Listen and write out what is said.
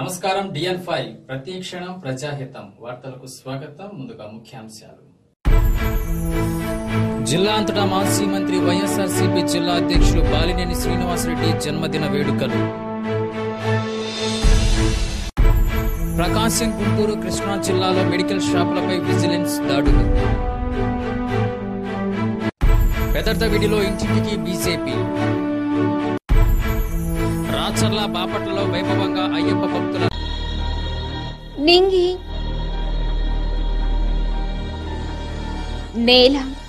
నమస్కారం DN5 ప్రతిక్షణం ప్రజాహితం వార్తలకు స్వాగతం. ముందుగా ముఖ్యాంశాలు. జిల్లా అంతటా మాజీ మంత్రి వైఎస్ఆర్సీపీ జిల్లా అధ్యక్షులు బాలినేని శ్రీనివాసరెడ్డి జన్మదిన వేడుకలు. ప్రకాశం, గుంటూరు, కృష్ణా జిల్లాలో మెడికల్ షాపులపై విజిలెన్స్ దాడులు. పెదర్తవిడిలో ఇంటింటికి బీజేపీ. రాచర్ల, బాపట్లలో వైభవంగా అయ్యప్ప భక్తుల నింగి నేల